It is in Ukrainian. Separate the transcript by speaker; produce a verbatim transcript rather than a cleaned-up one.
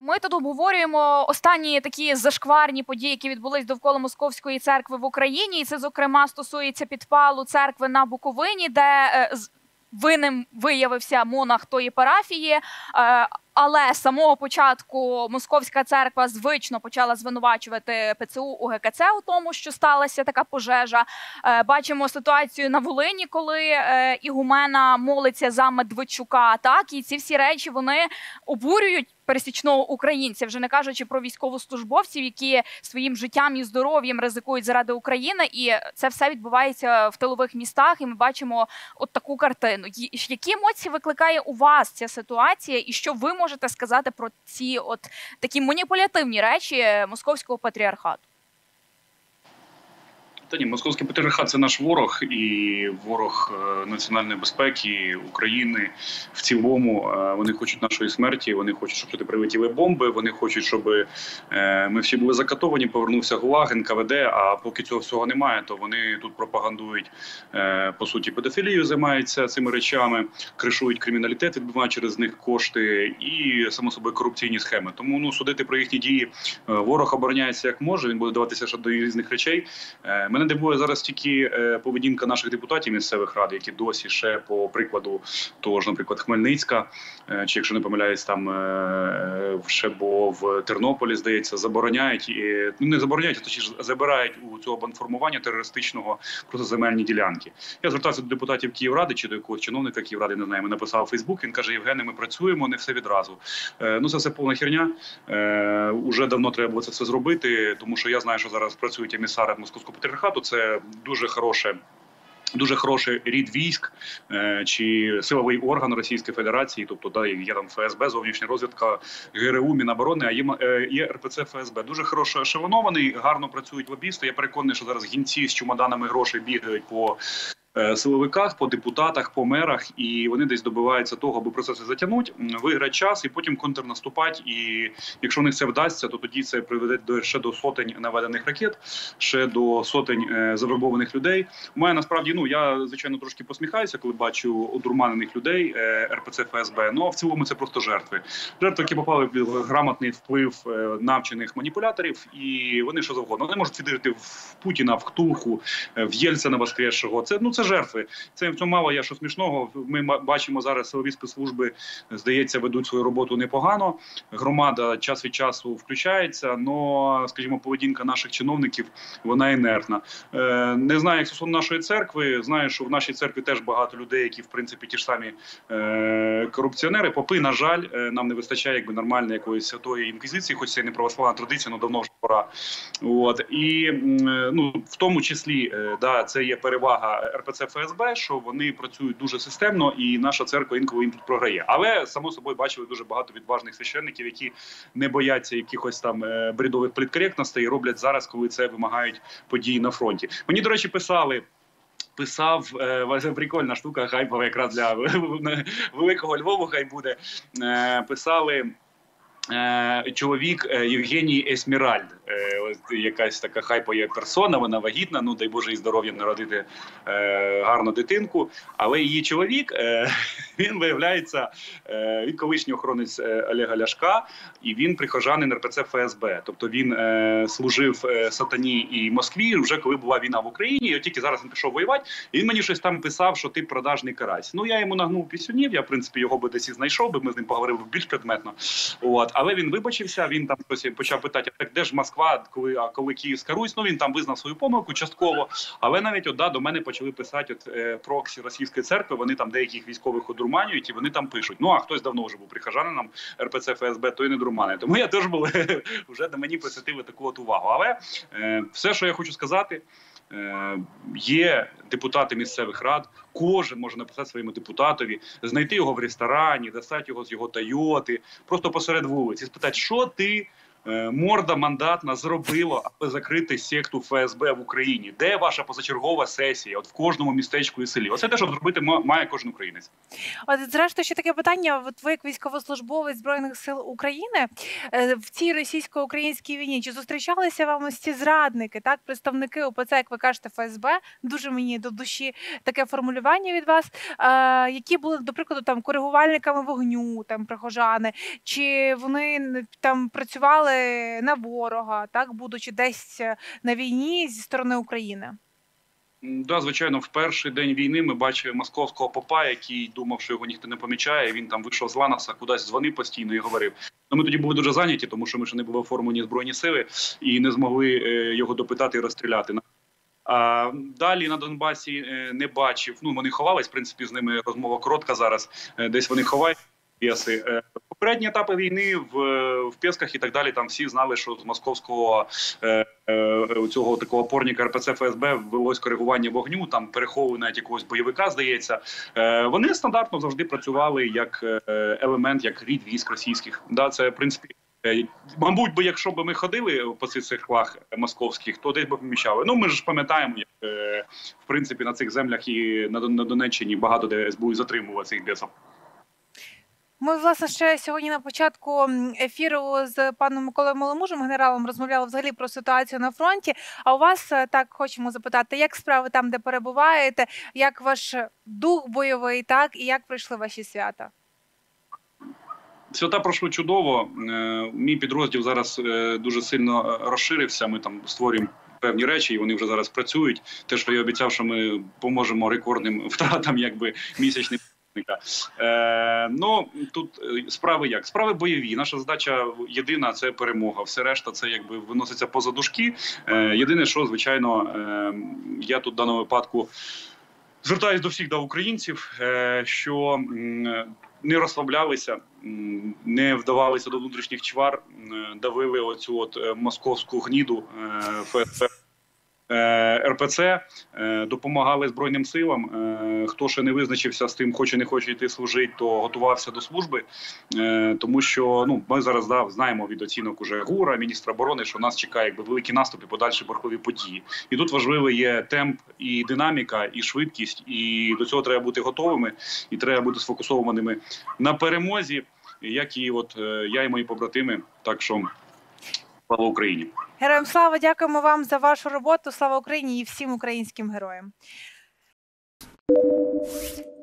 Speaker 1: Ми тут обговорюємо останні такі зашкварні події, які відбулись довкола Московської церкви в Україні. І це, зокрема, стосується підпалу церкви на Буковині, де е, винним виявився монах тої парафії. Е, Але з самого початку Московська церква звично почала звинувачувати ПЦУ У Ге Ка Це у тому, що сталася така пожежа. Бачимо ситуацію на Волині, коли ігумена молиться за Медведчука. Так, і ці всі речі, вони обурюють пересічного українця, вже не кажучи про військовослужбовців, які своїм життям і здоров'ям ризикують заради України. І це все відбувається в тилових містах, і ми бачимо от таку картину. Які емоції викликає у вас ця ситуація, і що ви можете сказати про ці от такі маніпулятивні речі Московського патріархату?
Speaker 2: Та ні, Московський патріархат – це наш ворог, і ворог національної безпеки України в цілому. Вони хочуть нашої смерті, вони хочуть, щоб сюди прилетіли бомби, вони хочуть, щоб ми всі були закатовані, повернувся ГУЛАГ, Ен Ка Ве Де, а поки цього всього немає, то вони тут пропагандують, по суті, педофілію, займаються цими речами, кришують криміналітет, відбивають через них кошти і, само собою, корупційні схеми. Тому ну, судити про їхні дії ворог обороняється як може, він буде даватися ще до різних речей. Мене дивує зараз тільки поведінка наших депутатів місцевих рад, які досі ще по прикладу того ж, наприклад, Хмельницька, чи якщо не помиляюсь, там ще бо в Тернополі, здається, забороняють, ну не забороняють, а точніше забирають у цього бандформування терористичного просто земельні ділянки. Я звертався до депутатів Київради чи до якогось чиновника Київради, не знаю, написав у Фейсбук, він каже: Євгене, ми працюємо, не все відразу. Ну це все повна херня, уже давно треба було це все зробити, тому що я знаю, що зараз працюють емісари Московського патріархату. Це дуже хороше, дуже хороший рід військ е, чи силовий орган Російської Федерації, тобто да, є там Ф С Б, зовнішня розвідка, Ге Ер У, Міноборони, а є, е, є Ер Пе Це Ф С Б. Дуже хорошо ешелонований, гарно працюють лобісти. Я переконаний, що зараз гінці з чемоданами грошей бігають по силовиках, по депутатах, по мерах, і вони десь добиваються того, аби процеси затягнути, виграти час і потім контрнаступати. І якщо в них це вдасться, то тоді це приведе до, ще до сотень наведених ракет, ще до сотень е, завербованих людей. У мене насправді, ну, я, звичайно, трошки посміхаюся, коли бачу одурманених людей, е, Ер Пе Це Ф С Б, ну, а в цілому це просто жертви. Жертви, які попали в грамотний вплив е, навчених маніпуляторів, і вони що завгодно. Вони можуть вірити в Путіна, в Ктулху, в Єльцина воскресшого. Це, ну, це жертви. Це в цьому мало є що смішного. Ми бачимо зараз, силові спецслужби, здається, ведуть свою роботу непогано. Громада час від часу включається, але, скажімо, поведінка наших чиновників, вона інертна. Е, не знаю, як стосовно нашої церкви, знаю, що в нашій церкві теж багато людей, які, в принципі, ті ж самі е, корупціонери. Попи, на жаль, е, нам не вистачає якби нормальної якоїсь святої інквізиції, хоч це і не православна традиція, але давно вже пора. От. І, е, ну, в тому числі, е, да, це є перевага Ер Пе Це Ф С Б, що вони працюють дуже системно, і наша церква інколи їм тут програє. Але, само собою, бачили дуже багато відважних священників, які не бояться якихось там бредових політкоректностей і роблять зараз, коли це вимагають події на фронті. Мені, до речі, писали, писав, е, прикольна штука, хайпова якраз для великого Львову хай буде, е, писали е, чоловік е, Євгеній Есміральд. Ось якась така хайпова персона, вона вагітна, ну дай Боже їй здоров'ям народити е, гарну дитинку, але її чоловік, е, він виявляється, е, він колишній охоронець Олега Ляшка, і він прихожанин Ер Пе Це Ф С Б, тобто він е, служив е, сатані і Москві вже коли була війна в Україні, і от тільки зараз він пішов воювати, і він мені щось там писав, що ти продажний карась. Ну я йому нагнув пісюнів, я в принципі його би десь і знайшов, би ми з ним поговорили більш предметно, от, але він вибачився, він там щось почав питати, а так де ж Москва, коли, а коли Київська Русь, ну він там визнав свою помилку частково, але навіть от, да, до мене почали писати от, е, проксі Російської церкви, вони там деяких військових одурманюють, і вони там пишуть. Ну, а хтось давно вже був прихожанином Ер Пе Це Ф С Б, то і не дурмани. Тому я теж був, вже до мені присвятили таку от увагу. Але е, все, що я хочу сказати, е, є депутати місцевих рад, кожен може написати своєму депутатові, знайти його в ресторані, достати його з його Тойоти, просто посеред вулиці, спитати, що ти морда мандатна зробила, аби закрити секту ФСБ в Україні? Де ваша позачергова сесія? От в кожному містечку і селі. Оце те, що зробити має кожен українець.
Speaker 3: От, зрештою, ще таке питання. От ви, як військовослужбовець Збройних сил України, в цій російсько-українській війні, чи зустрічалися вам ось ці зрадники, так, представники ОПЦ, як ви кажете, ФСБ? Дуже мені до душі таке формулювання від вас. Які були, до прикладу, там коригувальниками вогню, там прихожани, чи вони там працювали на ворога, так, будучи десь на війні зі сторони України?
Speaker 2: Да, звичайно, в перший день війни ми бачили московського попа, який думав, що його ніхто не помічає. Він там вийшов з Ланаса, кудись дзвонив постійно і говорив. Ну, ми тоді були дуже зайняті, тому що ми ще не були оформлені Збройні сили і не змогли його допитати і розстріляти. А далі на Донбасі не бачив. Ну, вони ховались, в принципі, з ними розмова коротка зараз. Десь вони ховають. Попередні етапи війни в, в Пєсках і так далі, там всі знали, що з московського е, е, цього такого опорника РПЦ ФСБ велось коригування вогню, там переховували навіть якогось бойовика, здається. Е, вони стандартно завжди працювали як е, елемент, як рід військ російських. Да, це, в принципі, е, мабуть, би, якщо б ми ходили по цих циклах московських, то десь би поміщали. Ну, ми ж пам'ятаємо, як, е, в принципі, на цих землях і на, на Донеччині багато де СБУ затримували цих бесів.
Speaker 3: Ми, власне, ще сьогодні на початку ефіру з паном Миколою Маломужем, генералом, розмовляли взагалі про ситуацію на фронті. А у вас так хочемо запитати, як справи там, де перебуваєте, як ваш дух бойовий, так, і як пройшли ваші свята?
Speaker 2: Свята пройшли чудово. Мій підрозділ зараз дуже сильно розширився. Ми там створюємо певні речі, і вони вже зараз працюють. Те, що я обіцяв, що ми поможемо рекордним втратам, якби місячним. Е, ну, тут справи як? Справи бойові. Наша задача єдина – це перемога. Все решта – це якби виноситься поза дужки. Е, єдине, що, звичайно, е, я тут в даному випадку звертаюся до всіх до українців, е, що м, не розслаблялися, м, не вдавалися до внутрішніх чвар, е, давили оцю от московську гніду е, ФСБ. РПЦ, допомагали Збройним силам. Хто ще не визначився з тим, хоче не хоче йти служити, то готувався до служби. Тому що ну, ми зараз да, знаємо від оцінок уже ГУРа, міністра оборони, що нас чекає якби, великі наступи, подальші борхові події. І тут важливий є темп, і динаміка, і швидкість. І до цього треба бути готовими, і треба бути сфокусованими на перемозі, як і от я і мої побратими. Так що слава Україні!
Speaker 3: Героям слава, дякуємо вам за вашу роботу. Слава Україні і всім українським героям.